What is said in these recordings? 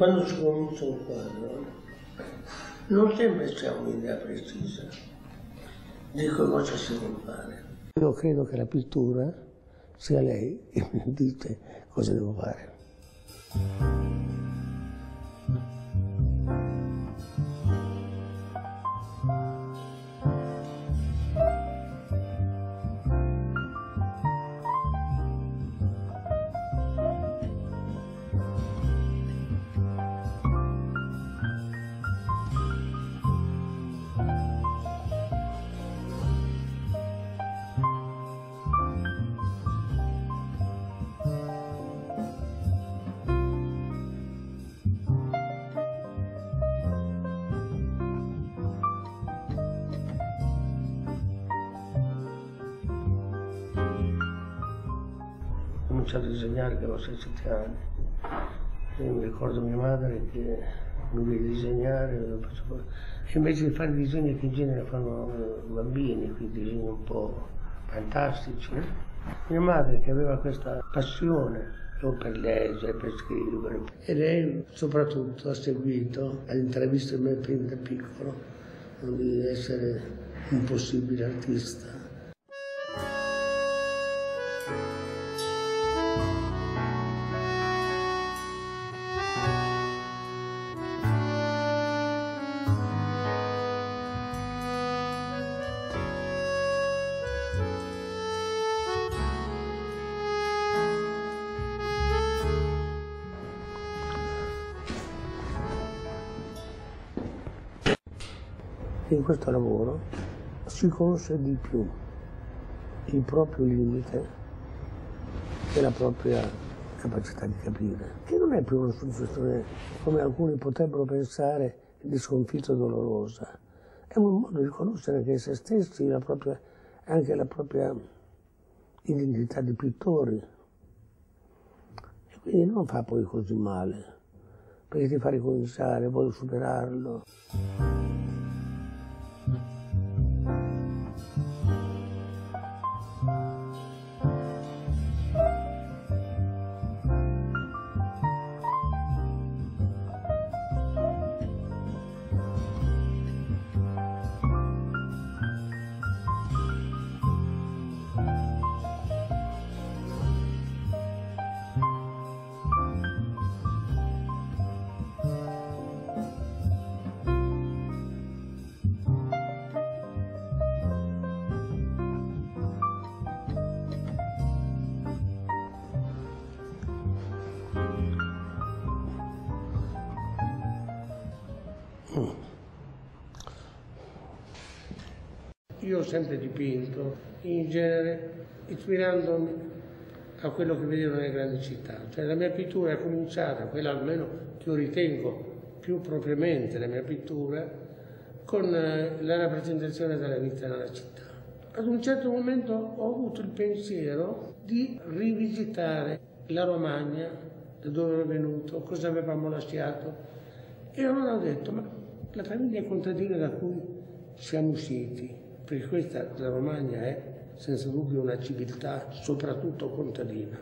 quando si comincia un quadro, non sempre c'è un'idea precisa di cosa si vuole fare. Io credo che la pittura sia lei che mi dice cosa devo fare. Ho cominciato a disegnare che avevo 6-7 anni. Io mi ricordo mia madre che mi vede disegnare, e invece di fare i disegni che in genere fanno i bambini, quei disegni un po' fantastici, mia madre che aveva questa passione per leggere, per scrivere, e lei soprattutto ha seguito, ha intravisto in me fin da piccolo di essere un possibile artista. In questo lavoro si conosce di più il proprio limite e la propria capacità di capire, che non è più una situazione, come alcuni potrebbero pensare, di sconfitta dolorosa. È un modo di conoscere anche se stessi, anche la propria identità di pittori. E quindi non fa poi così male, perché ti fa ricominciare, vuoi superarlo. Io ho sempre dipinto, in genere, ispirandomi a quello che vedevo nelle grandi città. Cioè la mia pittura è cominciata, quella almeno che io ritengo più propriamente la mia pittura, con la rappresentazione della vita nella città. Ad un certo momento ho avuto il pensiero di rivisitare la Romagna, da dove ero venuto, cosa avevamo lasciato, e allora ho detto, ma la famiglia contadina da cui siamo usciti, perché questa, la Romagna, è senza dubbio una civiltà soprattutto contadina.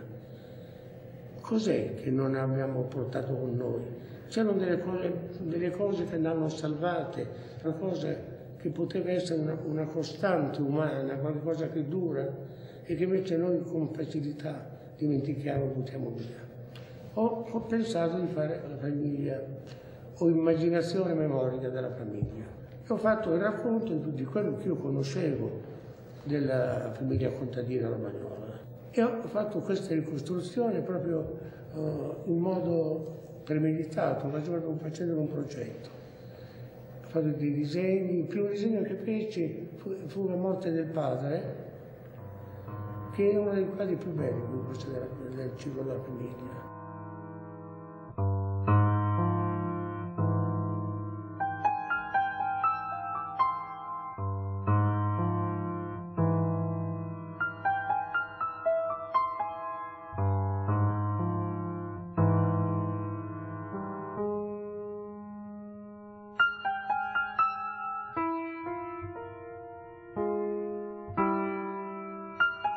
Cos'è che non abbiamo portato con noi? C'erano delle cose che andavano salvate, una cosa che poteva essere una costante umana, qualcosa che dura e che invece noi con facilità dimentichiamo e buttiamo via. Ho pensato di fare la famiglia, ho immaginazione e memoria della famiglia. Ho fatto il racconto di quello che io conoscevo della famiglia contadina romagnola e ho fatto questa ricostruzione proprio in modo premeditato, facendo un progetto. Ho fatto dei disegni, il primo disegno che feci fu la morte del padre, che è uno dei quadri più belli del ciclo della famiglia.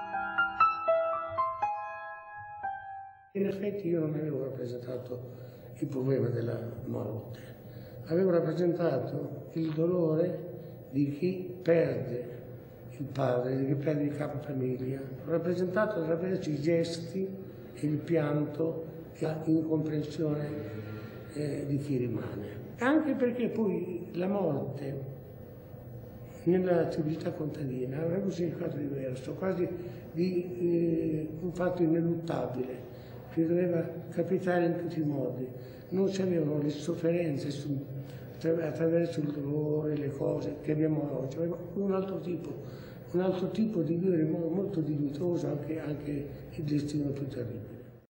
In effetti io non avevo rappresentato il problema della morte. Avevo rappresentato il dolore di chi perde il padre, di chi perde il capofamiglia. Ho rappresentato attraverso i gesti, il pianto e l'incomprensione di chi rimane. Anche perché poi la morte nella civiltà contadina aveva un significato diverso, quasi di un fatto ineluttabile, che doveva capitare in tutti i modi. Non si avevano le sofferenze attraverso il dolore, le cose che abbiamo oggi, aveva un altro tipo di vivere in modo molto dignitoso, anche il destino più terribile.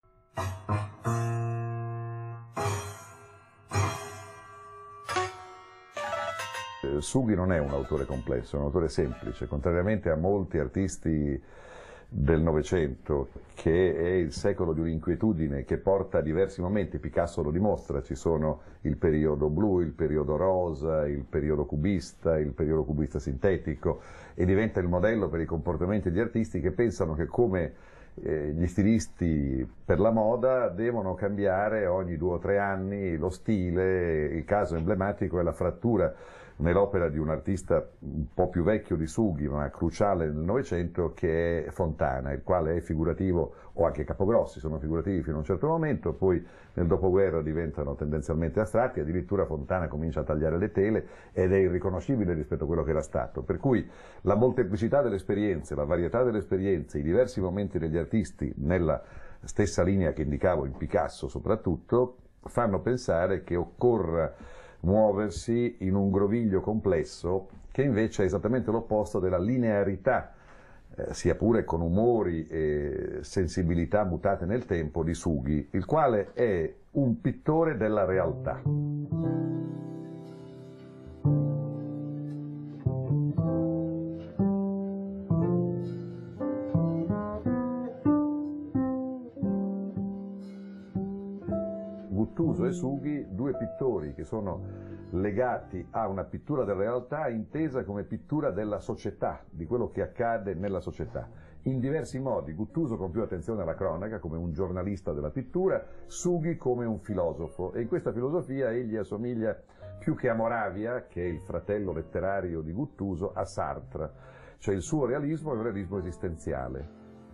Sughi non è un autore complesso, è un autore semplice, contrariamente a molti artisti del Novecento, che è il secolo di un'inquietudine che porta a diversi momenti. Picasso lo dimostra, ci sono il periodo blu, il periodo rosa, il periodo cubista sintetico, e diventa il modello per i comportamenti degli artisti che pensano che, come gli stilisti per la moda, devono cambiare ogni 2 o 3 anni lo stile. Il caso emblematico è la frattura nell'opera di un artista un po' più vecchio di Sughi, ma cruciale nel Novecento, che è Fontana, il quale è figurativo, o anche Capogrossi sono figurativi fino a un certo momento, poi nel dopoguerra diventano tendenzialmente astratti, addirittura Fontana comincia a tagliare le tele ed è irriconoscibile rispetto a quello che era stato. Per cui la molteplicità delle esperienze, la varietà delle esperienze, i diversi momenti degli artisti, nella stessa linea che indicavo in Picasso soprattutto, fanno pensare che occorra muoversi in un groviglio complesso che invece è esattamente l'opposto della linearità, sia pure con umori e sensibilità mutate nel tempo, di Sughi, il quale è un pittore della realtà. Guttuso e Sughi, 2 pittori che sono legati a una pittura della realtà intesa come pittura della società, di quello che accade nella società. In diversi modi, Guttuso con più attenzione alla cronaca, come un giornalista della pittura, Sughi come un filosofo, e in questa filosofia egli assomiglia più che a Moravia, che è il fratello letterario di Guttuso, a Sartre, cioè il suo realismo è un realismo esistenziale.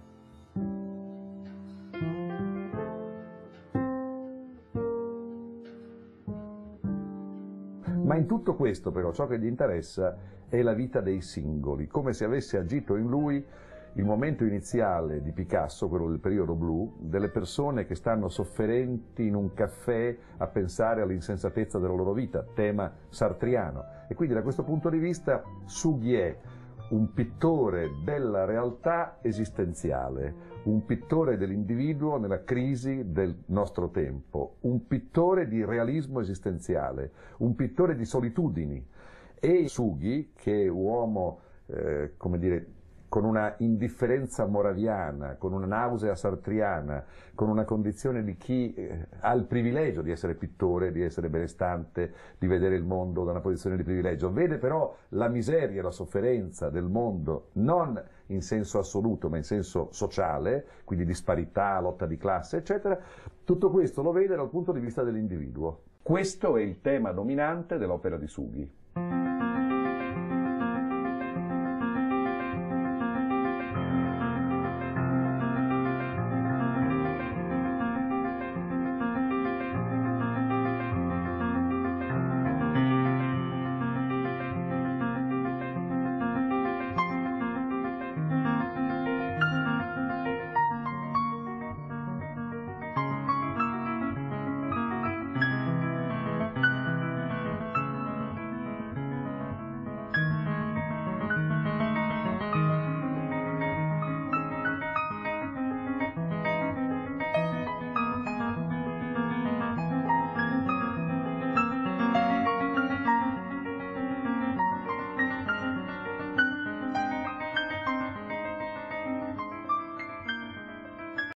Ma in tutto questo però ciò che gli interessa è la vita dei singoli, come se avesse agito in lui il momento iniziale di Picasso, quello del periodo blu, delle persone che stanno sofferenti in un caffè a pensare all'insensatezza della loro vita, tema sartriano. E quindi da questo punto di vista Sughi è un pittore della realtà esistenziale, un pittore dell'individuo nella crisi del nostro tempo, un pittore di realismo esistenziale, un pittore di solitudini. E Sughi, che è uomo, come dire, con una indifferenza moraviana, con una nausea sartriana, con una condizione di chi ha il privilegio di essere pittore, di essere benestante, di vedere il mondo da una posizione di privilegio, vede però la miseria e la sofferenza del mondo non in senso assoluto ma in senso sociale, quindi disparità, lotta di classe, eccetera. Tutto questo lo vede dal punto di vista dell'individuo. Questo è il tema dominante dell'opera di Sughi.